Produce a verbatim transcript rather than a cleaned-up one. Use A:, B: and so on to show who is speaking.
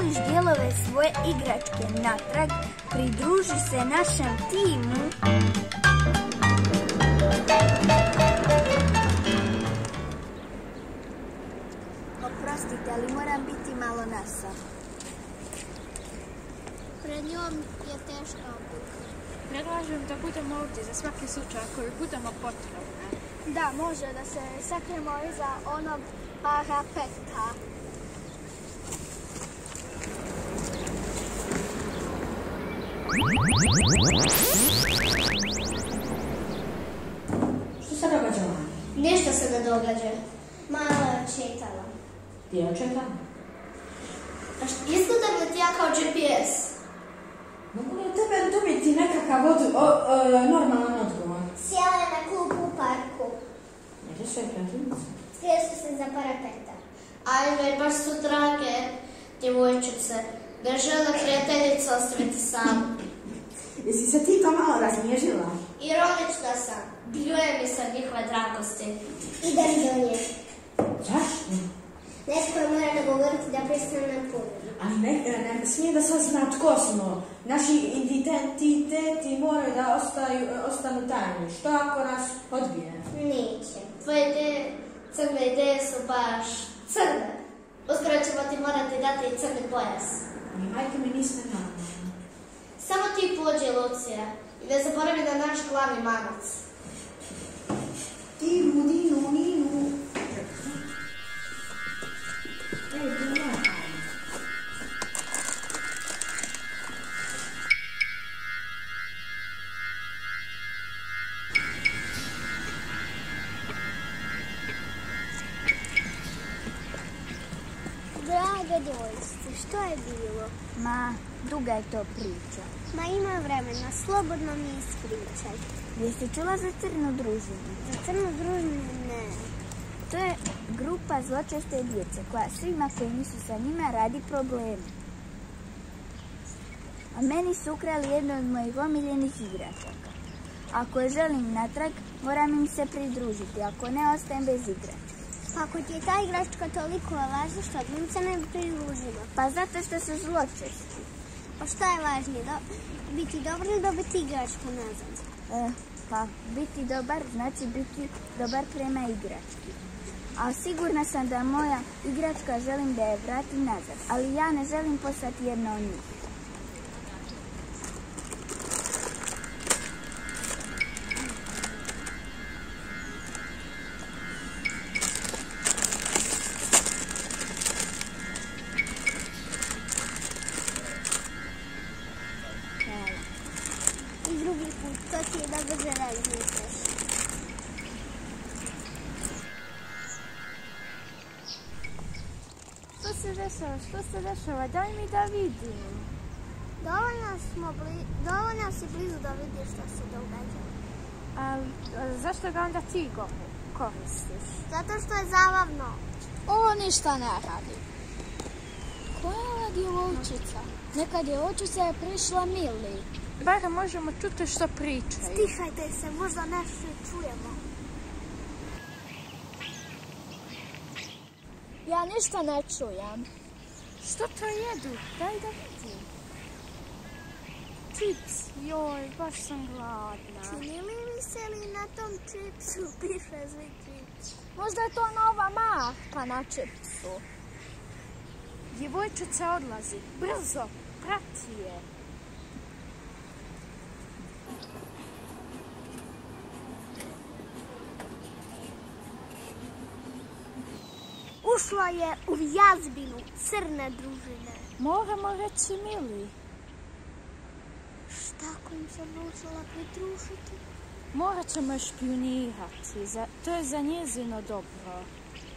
A: želiš dijelove svoje igračke natrag, pridruži se našem timu. Oprostite, ali moram biti malo nasam.
B: Pred njom je teška obuka.
C: Predlažem da budemo ovdje za svaki slučaj koji budemo potrebni.
B: Da, može da se sakrijemo iza onog parapeta.
D: Što se događa vam?
B: Ništa se ne događa. Malo je čitala.
D: Gdje je čeka?
B: Izgledam li ti ja kao G P S?
D: Mogu li tebe dobiti nekakav od, o, o, normalan odgovor?
B: Sjela je na klupu u parku.
D: Gdje su je prijateljice?
B: Skrije su se za parapeta. Ajme, baš su drage djevojčice. Ne žele prijateljicu ostaviti samu.
D: Jesi se ti to malo razmježila?
B: Ironična sam. Bljuje mi se njihove dragosti. Idem do nje.
D: Zašto?
B: Netko je mora dogovoriti da pristane na puno.
D: Ali ne, ne smije da sazna tko smo. Naši identiteti moraju da ostaju, ostanu tajni. Što ako nas odbije?
B: Neće. Tvoje ideje, crne ideje su baš crne. Uskoro ćemo ti morati dati i crni pojas.
D: Ali majke mi niste normalni.
B: Samo ti pođi, Lucija. I ne zaboravi na naš glavni mamac.
D: Dinu, dinu, dinu. Ej, dinu.
B: Draga djevojčice, što je bilo?
A: Ma, duga je to priča.
B: Ma ima vremena, slobodno mi ispričaj.
A: Jesi čula za crnu družinu?
B: Za crnu družinu ne.
A: To je grupa zločeste djece koja svima koji nisu sa njima radi probleme. A meni su ukrali jednu od mojih omiljenih igračaka. Ako je želim natrag, moram im se pridružiti, ako ne, ostajem bez igračaka.
B: Ako ti je ta igračka toliko važna, što bi im se ne pridružila?
A: Pa zato što su zločesti.
B: Pa šta je važnije, do... biti dobar ili dobiti igračku nazad?
A: E, pa biti dobar znači biti dobar prema igrački. A sigurna sam da moja igračka želim da je vratim nazad, ali ja ne želim postati jedna od njih.
B: I drugi put, to ti je da brže razmisliš.
C: Što se dešava? Što se dešava? Daj mi da vidim.
B: Dovoljno, smo bli... Dovoljno si blizu da vidiš što se događa.
C: A, a zašto ga onda ti go koristiš?
B: Zato što je zabavno.
C: Ovo ništa ne radi. Koja je ova djevojčica? Neka djevojčica je prišla Mili. Bar možemo čuti što pričaju.
B: Stihajte se, možda nešto čujemo.
C: Ja ništa ne čujem. Što to jedu? Daj da vidim. Čips, joj, baš sam gladna.
B: Čini li mi se li na tom čipsu piše zvi čips?
C: Možda je to nova marka na čipsu. Djevojčica odlazi, brzo, prati je.
B: Ušla je u jazbinu crne družine.
C: Moramo reći Mili.
B: Šta ako im se odlučila pridružiti?
C: Morat ćemo špionirati, za, to je za njezino dobro.